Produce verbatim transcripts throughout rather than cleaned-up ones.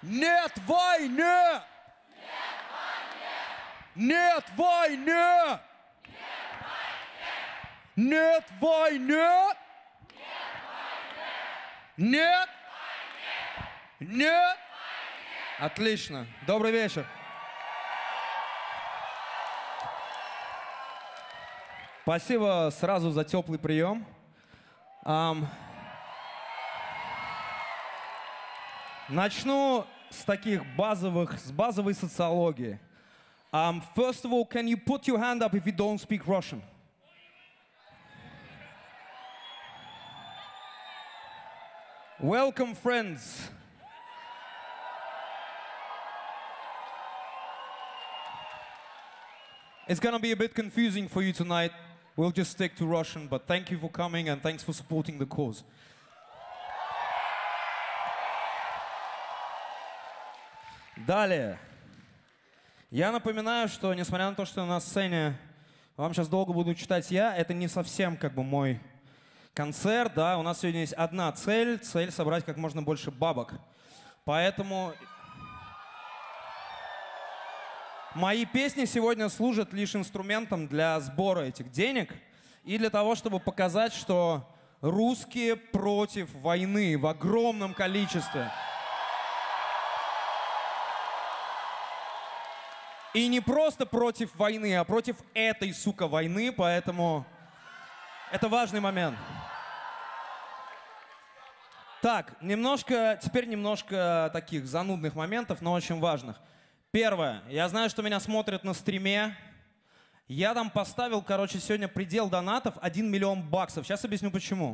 Нет войны! Нет войны! Нет войны! Нет! Нет! Отлично. Добрый вечер. Спасибо сразу за теплый прием. Um, начну с таких базовых, с базовой социологии. Um, first of all, can you put your hand up if you don't speak Russian? Welcome, friends. It's gonna be a bit confusing for you tonight. We'll just stick to Russian, but thank you for coming and thanks for supporting the cause. Далее. Я напоминаю, что несмотря на то, что на сцене вам сейчас долго буду читать я, это не совсем как бы мой концерт, да, у нас сегодня есть одна цель, цель собрать как можно больше бабок. Поэтому мои песни сегодня служат лишь инструментом для сбора этих денег и для того, чтобы показать, что русские против войны в огромном количестве. И не просто против войны, а против этой, сука, войны, поэтому это важный момент. Так, немножко, теперь немножко таких занудных моментов, но очень важных. Первое. Я знаю, что меня смотрят на стриме. Я там поставил, короче, сегодня предел донатов один миллион баксов. Сейчас объясню, почему.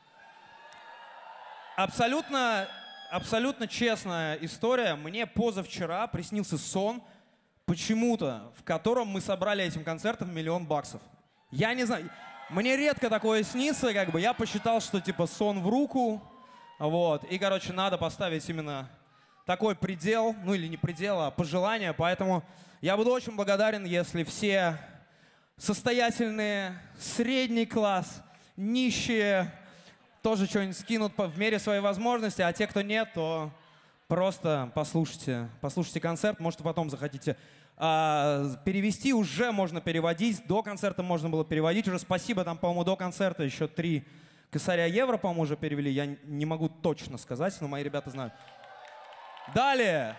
Абсолютно, абсолютно честная история. Мне позавчера приснился сон, почему-то, в котором мы собрали этим концертом миллион баксов. Я не знаю, мне редко такое снится, как бы. Я посчитал, что типа сон в руку, вот. И, короче, надо поставить именно такой предел, ну или не предел, а пожелание. Поэтому я буду очень благодарен, если все состоятельные, средний класс, нищие тоже что-нибудь скинут в мере своей возможности, а те, кто нет, то просто послушайте, послушайте концерт, может, потом захотите а, перевести, уже можно переводить, до концерта можно было переводить, уже спасибо, там, по-моему, до концерта еще три косаря евро, по-моему, уже перевели, я не могу точно сказать, но мои ребята знают. Далее.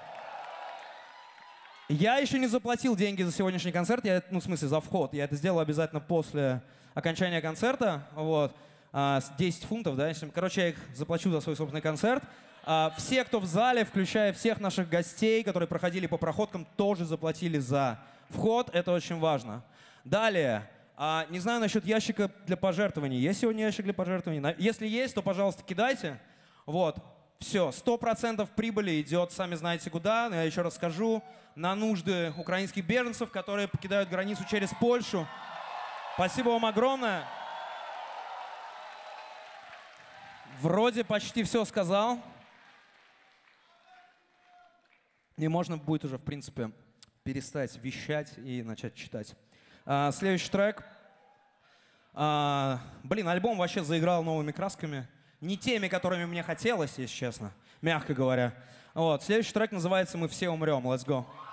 Я еще не заплатил деньги за сегодняшний концерт, я, ну, в смысле, за вход. Я это сделал обязательно после окончания концерта. Вот. десять фунтов, да? Короче, я их заплачу за свой собственный концерт. Все, кто в зале, включая всех наших гостей, которые проходили по проходкам, тоже заплатили за вход. Это очень важно. Далее. Не знаю насчет ящика для пожертвований. Есть сегодня ящик для пожертвований? Если есть, то, пожалуйста, кидайте. Вот. Все, сто процентов прибыли идет, сами знаете куда, но я еще раз скажу, на нужды украинских беженцев, которые покидают границу через Польшу. Спасибо вам огромное. Вроде почти все сказал. И можно будет уже, в принципе, перестать вещать и начать читать. А, следующий трек. А, блин, альбом вообще заиграл новыми красками. Не теми, которыми мне хотелось, если честно, мягко говоря. Вот. Следующий трек называется «Мы все умрем». Let's go.